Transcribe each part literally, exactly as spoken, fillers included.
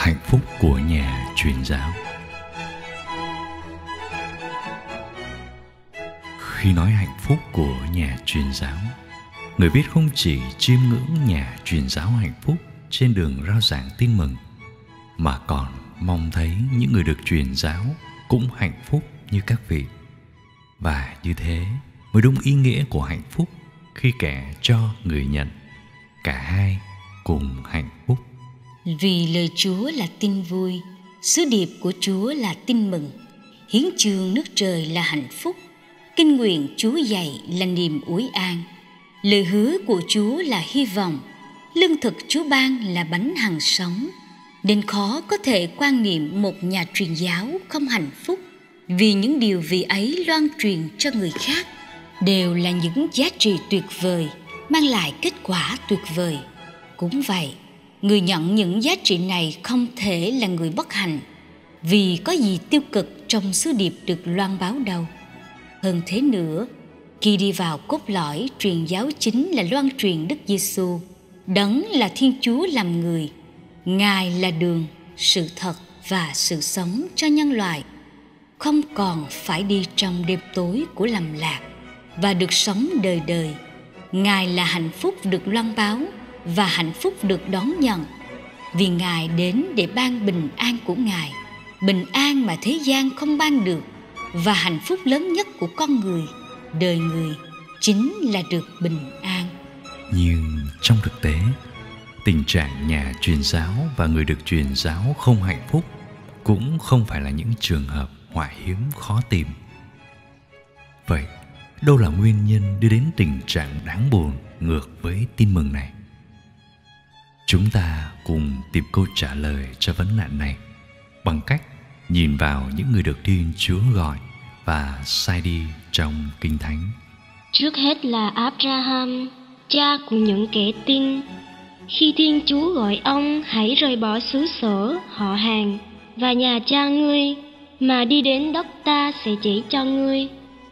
Hạnh phúc của nhà truyền giáo. Khi nói hạnh phúc của nhà truyền giáo, người viết không chỉ chiêm ngưỡng nhà truyền giáo hạnh phúc trên đường rao giảng tin mừng, mà còn mong thấy những người được truyền giáo cũng hạnh phúc như các vị. Và như thế mới đúng ý nghĩa của hạnh phúc, khi kẻ cho người nhận, cả hai cùng hạnh phúc. Vì lời Chúa là tin vui, sứ điệp của Chúa là tin mừng, hiến chương nước trời là hạnh phúc, kinh nguyện Chúa dạy là niềm ủi an, lời hứa của Chúa là hy vọng, lương thực Chúa ban là bánh hằng sống. Nên khó có thể quan niệm một nhà truyền giáo không hạnh phúc, vì những điều vị ấy loan truyền cho người khác đều là những giá trị tuyệt vời, mang lại kết quả tuyệt vời. Cũng vậy, người nhận những giá trị này không thể là người bất hạnh, vì có gì tiêu cực trong sứ điệp được loan báo đâu. Hơn thế nữa, khi đi vào cốt lõi truyền giáo chính là loan truyền Đức Giêsu, Đấng là Thiên Chúa làm người. Ngài là đường, sự thật và sự sống cho nhân loại, không còn phải đi trong đêm tối của lầm lạc và được sống đời đời. Ngài là hạnh phúc được loan báo và hạnh phúc được đón nhận, vì Ngài đến để ban bình an của Ngài, bình an mà thế gian không ban được, và hạnh phúc lớn nhất của con người, đời người, chính là được bình an. Nhưng trong thực tế, tình trạng nhà truyền giáo và người được truyền giáo không hạnh phúc cũng không phải là những trường hợp ngoại hiếm khó tìm. Vậy, đâu là nguyên nhân đưa đến tình trạng đáng buồn ngược với tin mừng này? Chúng ta cùng tìm câu trả lời cho vấn nạn này bằng cách nhìn vào những người được Thiên Chúa gọi và sai đi trong Kinh Thánh. Trước hết là Abraham, cha của những kẻ tin. Khi Thiên Chúa gọi ông hãy rời bỏ xứ sở, họ hàng và nhà cha ngươi, mà đi đến đất ta sẽ chỉ cho ngươi.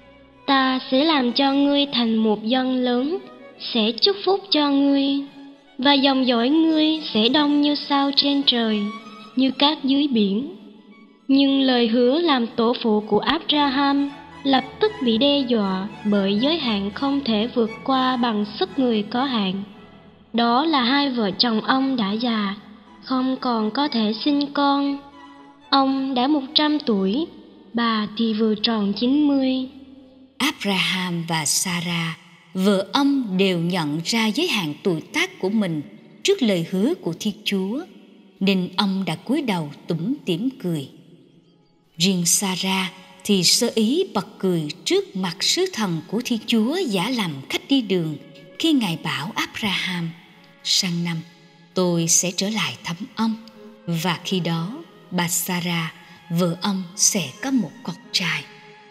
Ta sẽ làm cho ngươi thành một dân lớn, sẽ chúc phúc cho ngươi, và dòng dõi ngươi sẽ đông như sao trên trời, như cát dưới biển. Nhưng lời hứa làm tổ phụ của Abraham lập tức bị đe dọa bởi giới hạn không thể vượt qua bằng sức người có hạn. Đó là hai vợ chồng ông đã già, không còn có thể sinh con. Ông đã một trăm tuổi, bà thì vừa tròn chín mươi. Abraham và Sarah, vợ ông, đều nhận ra giới hạn tuổi tác của mình trước lời hứa của Thiên Chúa, nên ông đã cúi đầu tủm tỉm cười. Riêng Sarah thì sơ ý bật cười trước mặt sứ thần của Thiên Chúa giả làm khách đi đường, khi Ngài bảo Abraham: sang năm tôi sẽ trở lại thăm ông, và khi đó bà Sarah, vợ ông, sẽ có một con trai.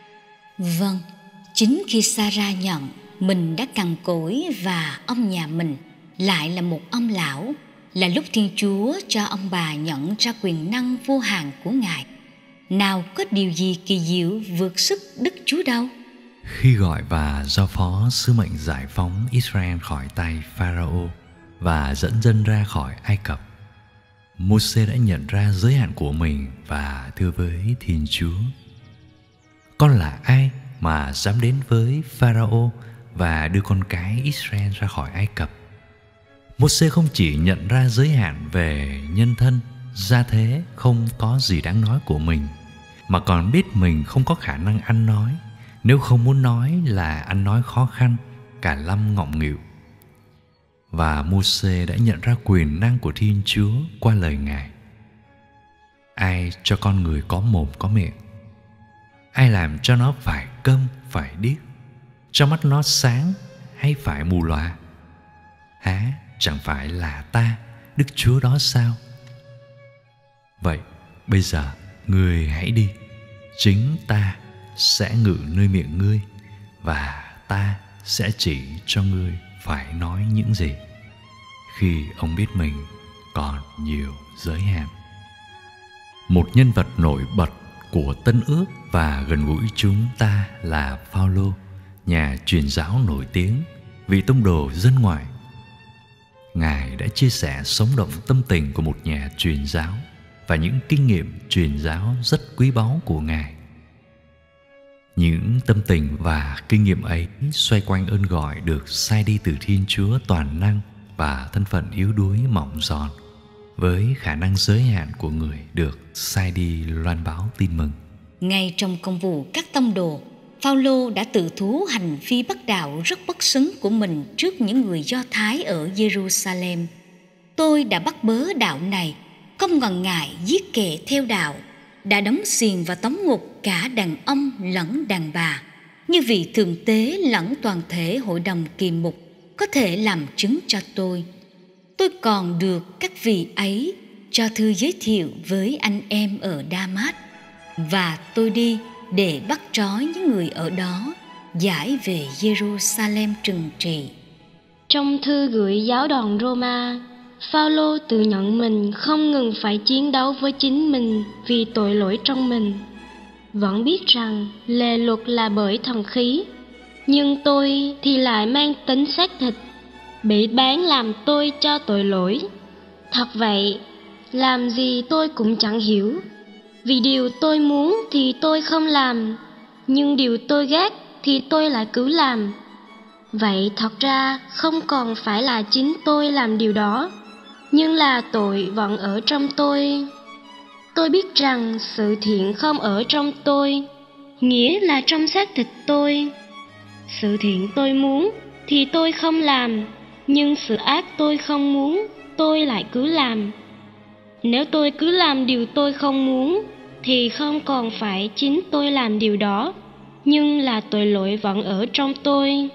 Vâng, chính khi Sarah nhận mình đã cằn cỗi và ông nhà mình lại là một ông lão, là lúc Thiên Chúa cho ông bà nhận ra quyền năng vô hạn của Ngài. Nào có điều gì kỳ diệu vượt sức Đức Chúa đâu. Khi gọi và giao phó sứ mệnh giải phóng Israel khỏi tay Pharaoh và dẫn dân ra khỏi Ai Cập, Mô-sê đã nhận ra giới hạn của mình và thưa với Thiên Chúa: con là ai mà dám đến với Pharaoh và đưa con cái Israel ra khỏi Ai Cập? Mô-sê không chỉ nhận ra giới hạn về nhân thân, gia thế không có gì đáng nói của mình, mà còn biết mình không có khả năng ăn nói, nếu không muốn nói là ăn nói khó khăn, cả lăm ngọng nghịu. Và Mô-sê đã nhận ra quyền năng của Thiên Chúa qua lời Ngài: ai cho con người có mồm có miệng? Ai làm cho nó phải câm phải điếc, cho mắt nó sáng hay phải mù lòa? Hả, chẳng phải là ta, Đức Chúa đó sao? Vậy bây giờ ngươi hãy đi, chính ta sẽ ngự nơi miệng ngươi, và ta sẽ chỉ cho ngươi phải nói những gì. Khi ông biết mình còn nhiều giới hạn. Một nhân vật nổi bật của Tân Ước và gần gũi chúng ta là Phao-lô, nhà truyền giáo nổi tiếng vì tông đồ dân ngoại. Ngài đã chia sẻ sống động tâm tình của một nhà truyền giáo và những kinh nghiệm truyền giáo rất quý báu của Ngài. Những tâm tình và kinh nghiệm ấy xoay quanh ơn gọi được sai đi từ Thiên Chúa toàn năng và thân phận yếu đuối mỏng giòn, với khả năng giới hạn của người được sai đi loan báo tin mừng. Ngay trong công vụ các tông đồ, Phao-lô đã tự thú hành vi bất đạo rất bất xứng của mình trước những người Do Thái ở Jerusalem. Tôi đã bắt bớ đạo này, không ngần ngại giết kẻ theo đạo, đã đóng xiềng và tống ngục cả đàn ông lẫn đàn bà, như vị thượng tế lẫn toàn thể hội đồng kỳ mục có thể làm chứng cho tôi. Tôi còn được các vị ấy cho thư giới thiệu với anh em ở Đa-mát, và tôi đi để bắt trói những người ở đó, giải về Jerusalem trừng trị. Trong thư gửi giáo đoàn Roma, Phao-lô tự nhận mình không ngừng phải chiến đấu với chính mình vì tội lỗi trong mình. Vẫn biết rằng lề luật là bởi thần khí, nhưng tôi thì lại mang tính xác thịt, bị bán làm tôi cho tội lỗi. Thật vậy, làm gì tôi cũng chẳng hiểu. Vì điều tôi muốn thì tôi không làm, nhưng điều tôi ghét thì tôi lại cứ làm. Vậy thật ra không còn phải là chính tôi làm điều đó, nhưng là tội vẫn ở trong tôi. Tôi biết rằng sự thiện không ở trong tôi, nghĩa là trong xác thịt tôi. Sự thiện tôi muốn thì tôi không làm, nhưng sự ác tôi không muốn, tôi lại cứ làm. Nếu tôi cứ làm điều tôi không muốn, thì không còn phải chính tôi làm điều đó, nhưng là tội lỗi vẫn ở trong tôi.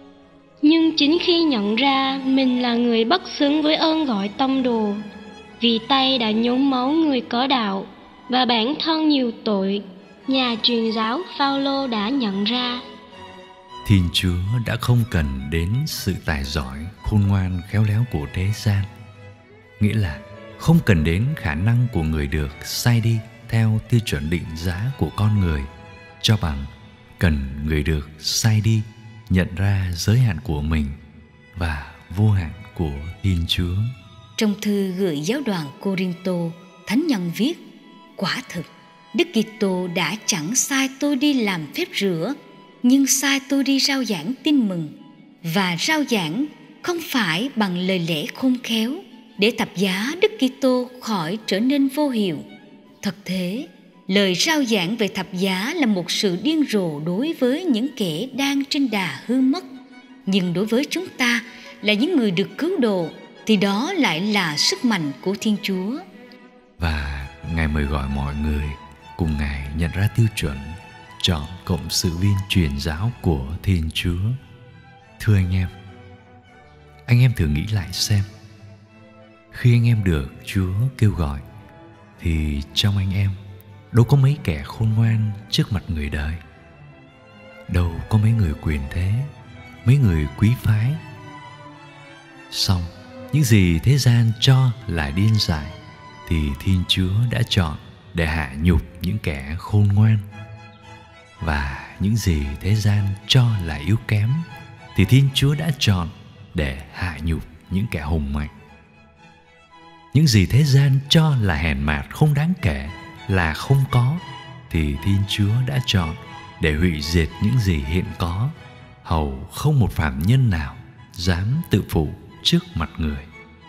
Nhưng chính khi nhận ra mình là người bất xứng với ơn gọi tông đồ, vì tay đã nhuốm máu người có đạo và bản thân nhiều tội, nhà truyền giáo Phao-lô đã nhận ra Thiên Chúa đã không cần đến sự tài giỏi, khôn ngoan, khéo léo của thế gian. Nghĩa là không cần đến khả năng của người được sai đi theo tiêu chuẩn định giá của con người, cho bằng cần người được sai đi nhận ra giới hạn của mình và vô hạn của Thiên Chúa. Trong thư gửi giáo đoàn Cô-rinh-tô, Thánh Nhân viết: quả thực, Đức Kitô đã chẳng sai tôi đi làm phép rửa, nhưng sai tôi đi rao giảng tin mừng. Và rao giảng không phải bằng lời lẽ khôn khéo để thập giá Đức Kitô khỏi trở nên vô hiệu. Thật thế, lời rao giảng về thập giá là một sự điên rồ đối với những kẻ đang trên đà hư mất. Nhưng đối với chúng ta là những người được cứu độ thì đó lại là sức mạnh của Thiên Chúa. Và Ngài mời gọi mọi người cùng Ngài nhận ra tiêu chuẩn, chọn cộng sự viên truyền giáo của Thiên Chúa. Thưa anh em, anh em thử nghĩ lại xem, khi anh em được Chúa kêu gọi thì trong anh em đâu có mấy kẻ khôn ngoan trước mặt người đời, đâu có mấy người quyền thế, mấy người quý phái. Xong, những gì thế gian cho là điên dại thì Thiên Chúa đã chọn để hạ nhục những kẻ khôn ngoan. Và những gì thế gian cho là yếu kém thì Thiên Chúa đã chọn để hạ nhục những kẻ hùng mạnh. Những gì thế gian cho là hèn mạt không đáng kể, là không có, thì Thiên Chúa đã chọn để hủy diệt những gì hiện có, hầu không một phàm nhân nào dám tự phụ trước mặt người.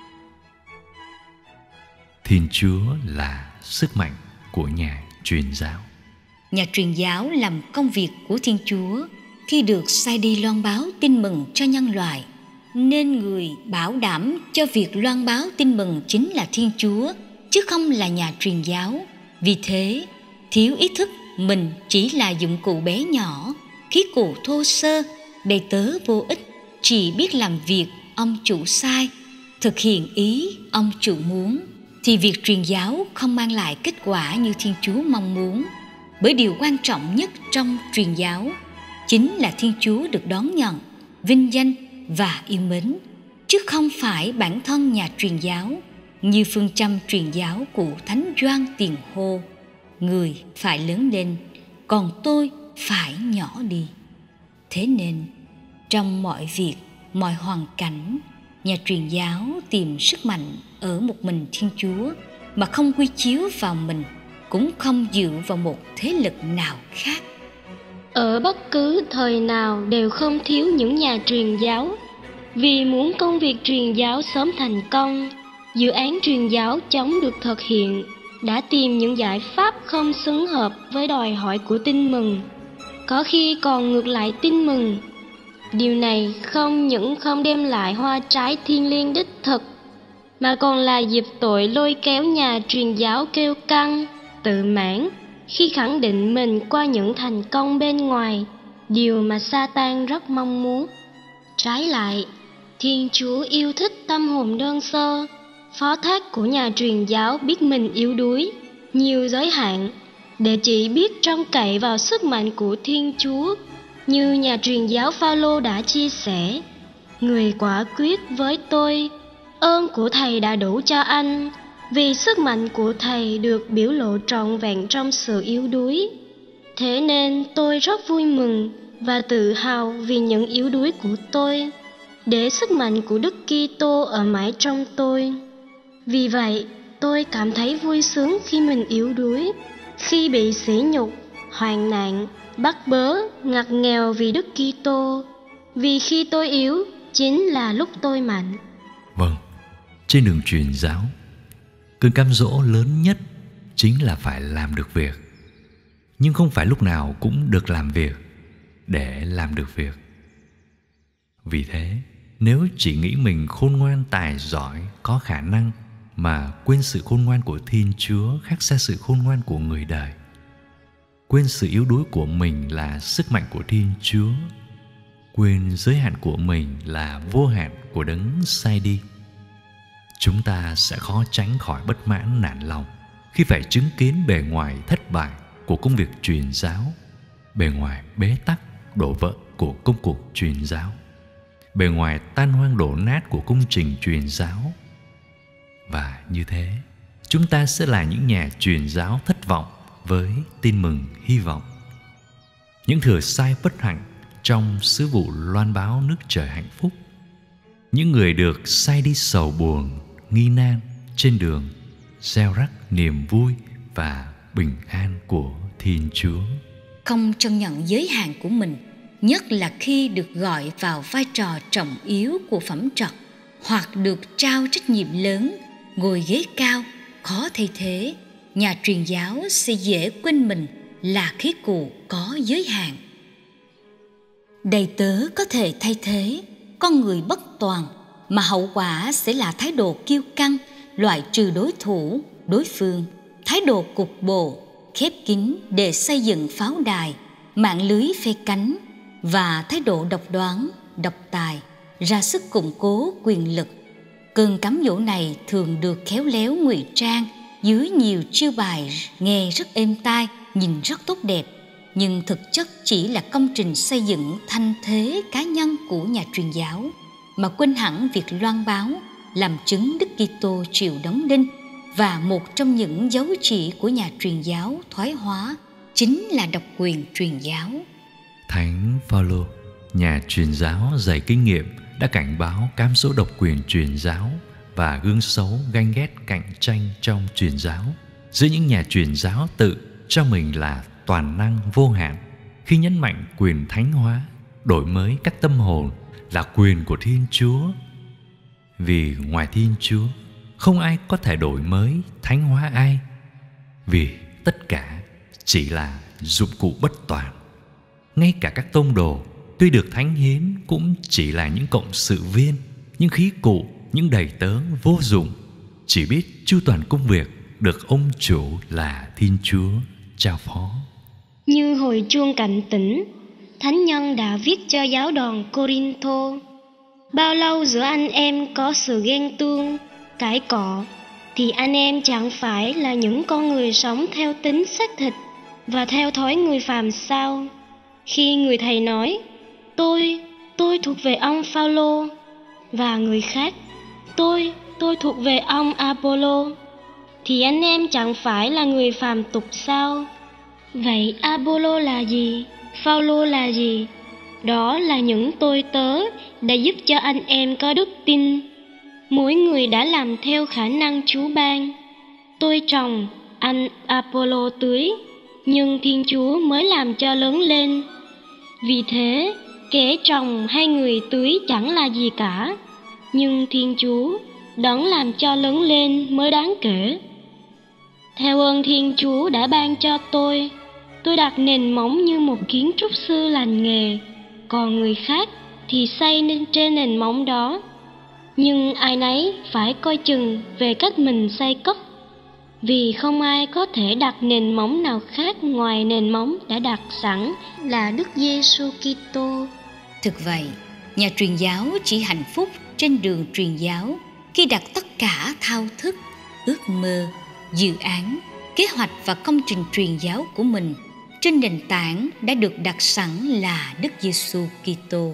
Thiên Chúa là sức mạnh của nhà truyền giáo. Nhà truyền giáo làm công việc của Thiên Chúa khi được sai đi loan báo tin mừng cho nhân loại, nên người bảo đảm cho việc loan báo tin mừng chính là Thiên Chúa, chứ không là nhà truyền giáo. Vì thế, thiếu ý thức mình chỉ là dụng cụ bé nhỏ, khí cụ thô sơ, đầy tớ vô ích, chỉ biết làm việc ông chủ sai, thực hiện ý ông chủ muốn, thì việc truyền giáo không mang lại kết quả như Thiên Chúa mong muốn. Bởi điều quan trọng nhất trong truyền giáo chính là Thiên Chúa được đón nhận, vinh danh và yêu mến, chứ không phải bản thân nhà truyền giáo, như phương châm truyền giáo của Thánh Gioan tiền hô: người phải lớn lên, còn tôi phải nhỏ đi. Thế nên, trong mọi việc, mọi hoàn cảnh, nhà truyền giáo tìm sức mạnh ở một mình Thiên Chúa mà không quy chiếu vào mình, cũng không dựa vào một thế lực nào khác. Ở bất cứ thời nào đều không thiếu những nhà truyền giáo. Vì muốn công việc truyền giáo sớm thành công, dự án truyền giáo chóng được thực hiện, đã tìm những giải pháp không xứng hợp với đòi hỏi của tin mừng, có khi còn ngược lại tin mừng. Điều này không những không đem lại hoa trái thiên liêng đích thực, mà còn là dịp tội lôi kéo nhà truyền giáo kiêu căng, tự mãn khi khẳng định mình qua những thành công bên ngoài, điều mà Sa-tan rất mong muốn. Trái lại, Thiên Chúa yêu thích tâm hồn đơn sơ, phó thác của nhà truyền giáo biết mình yếu đuối, nhiều giới hạn, để chỉ biết trông cậy vào sức mạnh của Thiên Chúa. Như nhà truyền giáo Phao-lô đã chia sẻ: Người quả quyết với tôi, ơn của Thầy đã đủ cho anh, vì sức mạnh của Thầy được biểu lộ trọn vẹn trong sự yếu đuối. Thế nên tôi rất vui mừng và tự hào vì những yếu đuối của tôi, để sức mạnh của Đức Kitô ở mãi trong tôi. Vì vậy, tôi cảm thấy vui sướng khi mình yếu đuối, khi bị sỉ nhục, hoạn nạn, bắt bớ, ngặt nghèo vì Đức Kitô. Vì khi tôi yếu, chính là lúc tôi mạnh. Vâng, trên đường truyền giáo, cơn cám dỗ lớn nhất chính là phải làm được việc. Nhưng không phải lúc nào cũng được làm việc để làm được việc. Vì thế, nếu chỉ nghĩ mình khôn ngoan, tài giỏi, có khả năng, mà quên sự khôn ngoan của Thiên Chúa khác xa sự khôn ngoan của người đời, quên sự yếu đuối của mình là sức mạnh của Thiên Chúa, quên giới hạn của mình là vô hạn của Đấng sai đi, chúng ta sẽ khó tránh khỏi bất mãn, nản lòng khi phải chứng kiến bề ngoài thất bại của công việc truyền giáo, bề ngoài bế tắc, đổ vỡ của công cuộc truyền giáo, bề ngoài tan hoang đổ nát của công trình truyền giáo. Và như thế, chúng ta sẽ là những nhà truyền giáo thất vọng với tin mừng hy vọng, những thừa sai bất hạnh trong sứ vụ loan báo nước trời hạnh phúc, những người được sai đi sầu buồn, nghi nan trên đường gieo rắc niềm vui và bình an của Thiên Chúa. Không trân nhận giới hạn của mình, nhất là khi được gọi vào vai trò trọng yếu của phẩm trật, hoặc được trao trách nhiệm lớn, ngồi ghế cao, khó thay thế, nhà truyền giáo sẽ dễ quên mình là khí cụ có giới hạn. Đầy tớ có thể thay thế con người bất toàn, mà hậu quả sẽ là thái độ kiêu căng, loại trừ đối thủ, đối phương, thái độ cục bộ, khép kín để xây dựng pháo đài, mạng lưới phe cánh, và thái độ độc đoán, độc tài, ra sức củng cố quyền lực. Cơn cám dỗ này thường được khéo léo ngụy trang dưới nhiều chiêu bài nghe rất êm tai, nhìn rất tốt đẹp, nhưng thực chất chỉ là công trình xây dựng thanh thế cá nhân của nhà truyền giáo, mà quên hẳn việc loan báo, làm chứng Đức Kitô chịu đóng đinh. Và một trong những dấu chỉ của nhà truyền giáo thoái hóa chính là độc quyền truyền giáo. Thánh Phao-lô, nhà truyền giáo dày kinh nghiệm, đã cảnh báo cám dỗ độc quyền truyền giáo và gương xấu ganh ghét cạnh tranh trong truyền giáo giữa những nhà truyền giáo tự cho mình là toàn năng vô hạn, khi nhấn mạnh quyền thánh hóa, đổi mới các tâm hồn là quyền của Thiên Chúa. Vì ngoài Thiên Chúa, không ai có thể đổi mới, thánh hóa ai, vì tất cả chỉ là dụng cụ bất toàn. Ngay cả các tông đồ tuy được thánh hiến cũng chỉ là những cộng sự viên, những khí cụ, những đầy tớ vô dụng, chỉ biết chu toàn công việc được ông chủ là Thiên Chúa trao phó. Như hồi chuông cảnh tỉnh, Thánh nhân đã viết cho giáo đoàn Cô-rinh-thô: bao lâu giữa anh em có sự ghen tuông, cãi cọ, thì anh em chẳng phải là những con người sống theo tính xác thịt và theo thói người phàm sao? Khi người thầy nói: Tôi, tôi thuộc về ông Phao-lô, và người khác: Tôi, tôi thuộc về ông Apollo, thì anh em chẳng phải là người phàm tục sao? Vậy Apollo là gì? Phao-lô là gì? Đó là những tôi tớ đã giúp cho anh em có đức tin. Mỗi người đã làm theo khả năng Chúa ban. tôi trồng, anh Apollo tưới, nhưng Thiên Chúa mới làm cho lớn lên. Vì thế, kẻ trồng hay người tưới chẳng là gì cả, nhưng Thiên Chúa đấng làm cho lớn lên mới đáng kể. Theo ơn Thiên Chúa đã ban cho tôi, tôi đặt nền móng như một kiến trúc sư lành nghề, còn người khác thì xây nên trên nền móng đó. Nhưng ai nấy phải coi chừng về cách mình xây cất, vì không ai có thể đặt nền móng nào khác ngoài nền móng đã đặt sẵn là Đức Giêsu Kitô. Thực vậy, nhà truyền giáo chỉ hạnh phúc trên đường truyền giáo khi đặt tất cả thao thức, ước mơ, dự án, kế hoạch và công trình truyền giáo của mình trên nền tảng đã được đặt sẵn là Đức Giêsu Kitô.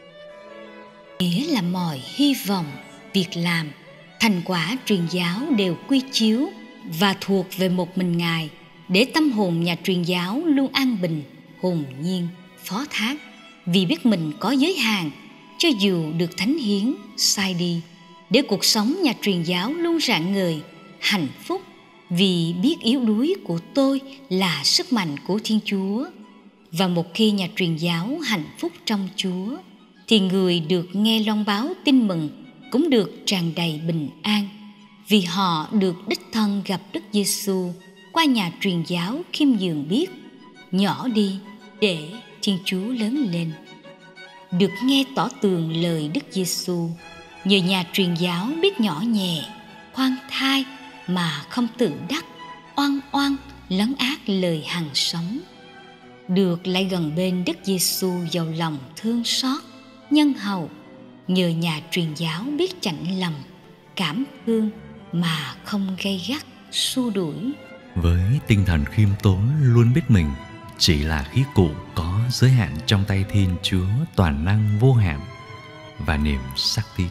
Nghĩa là mọi hy vọng, việc làm, thành quả truyền giáo đều quy chiếu và thuộc về một mình Ngài, để tâm hồn nhà truyền giáo luôn an bình, hồn nhiên, phó thác, vì biết mình có giới hạn, cho dù được thánh hiến, sai đi, để cuộc sống nhà truyền giáo luôn rạng ngời, hạnh phúc, vì biết yếu đuối của tôi là sức mạnh của Thiên Chúa. Và một khi nhà truyền giáo hạnh phúc trong Chúa, thì người được nghe loan báo tin mừng cũng được tràn đầy bình an, vì họ được đích thân gặp Đức Giêsu qua nhà truyền giáo khiêm nhường biết, nhỏ đi để Thiên Chúa lớn lên. Được nghe tỏ tường lời Đức Giêsu, nhờ nhà truyền giáo biết nhỏ nhẹ, khoan thai mà không tự đắc, oan oan lấn át lời hằng sống. Được lại gần bên Đức Giêsu giàu lòng thương xót, nhân hậu, nhờ nhà truyền giáo biết chạnh lòng, cảm thương mà không gay gắt, xua đuổi. Với tinh thần khiêm tốn luôn biết mình chỉ là khí cụ có giới hạn trong tay Thiên Chúa toàn năng vô hạn và niềm xác tín.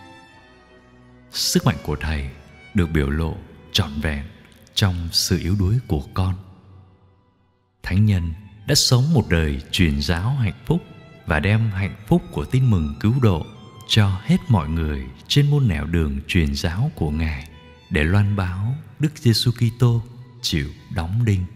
Sức mạnh của Thầy được biểu lộ trọn vẹn trong sự yếu đuối của con. Thánh nhân đã sống một đời truyền giáo hạnh phúc và đem hạnh phúc của tin mừng cứu độ cho hết mọi người trên muôn nẻo đường truyền giáo của Ngài, để loan báo Đức Giêsu Kitô chịu đóng đinh.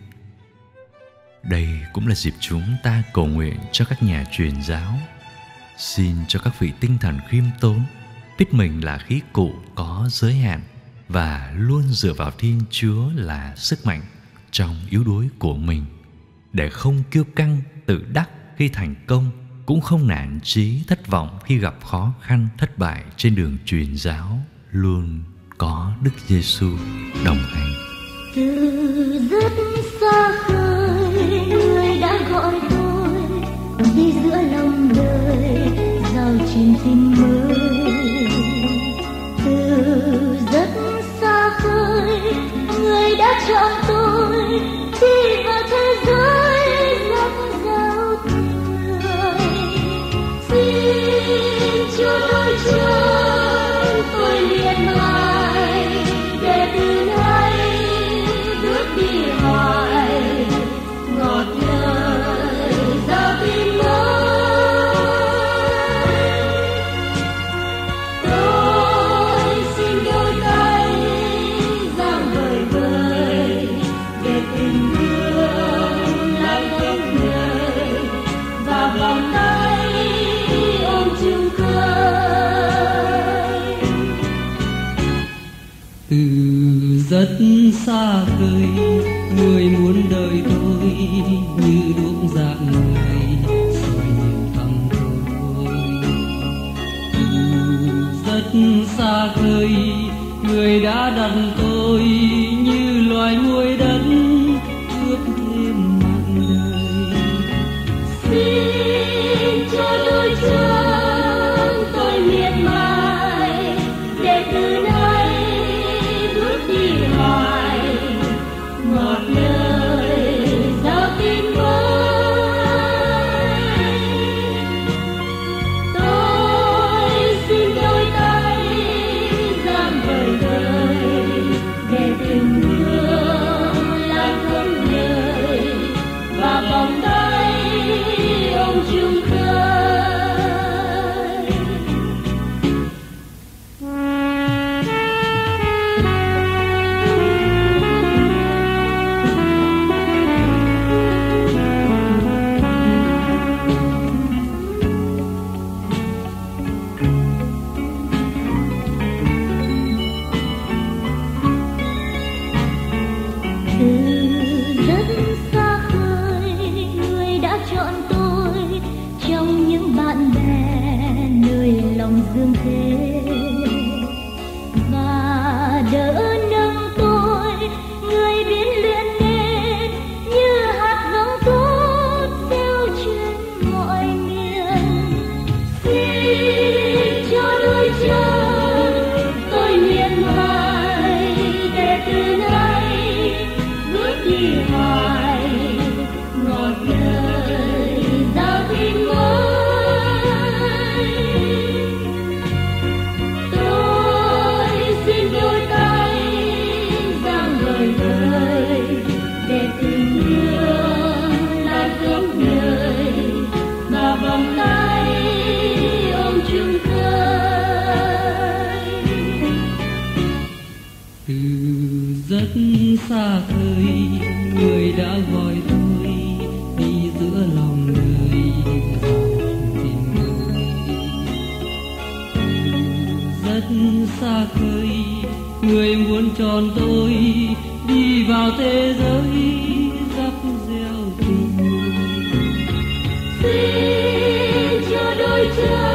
Đây cũng là dịp chúng ta cầu nguyện cho các nhà truyền giáo. Xin cho các vị tinh thần khiêm tốn, biết mình là khí cụ có giới hạn và luôn dựa vào Thiên Chúa là sức mạnh trong yếu đuối của mình, để không kiêu căng tự đắc khi thành công, cũng không nản chí thất vọng khi gặp khó khăn thất bại trên đường truyền giáo. Luôn có Đức Giêsu đồng hành. Từ rất xa khơi, người đã gọi tôi đi giữa lòng đời, giao truyền tin mới. Từ rất xa khơi, người đã chọn tôi đi vào thế giới rộng rào người. Xin Chúa đôi chân tôi liền mãi, để từ nay bước đi hoài ngọt lời giao tin mới. Tôi xin đôi tay giang vời vời, để tình thương lại khắp nơi, và vòng tay ôm chung khơi. Từ rất xa khơi, người muốn đời tôi như đuốc dạng người soi nhìn thẳng tôi. Từ rất xa khơi, người đã đặt tôi như loài muối đất ướp thêm mặn đời. Xin cho đôi chân tôi miệt mài, để từ nay bước đi hoài ngọt lời giao tin mới. Tôi xin đôi tay giang vời vời, để tình thương dương thế và đỡ nâng tôi, người biến luyện nên như hạt giống tốt gieo trên mọi miền. Xin cho đôi chân tôi miệt mài để từ nay bước đi hoài ngọt lời giao tin mới. Tôi xin đôi tay dang lời lời để tình thương lại khắp nơi và vòng tay ôm chung khơi. Từ rất xa khơi, người đã gọi tôi đi giữa lòng đời dòng tình người. Từ rất xa khơi, người muốn tròn tôi đi vào thế giới dắt gieo tình. Xin cho đôi chân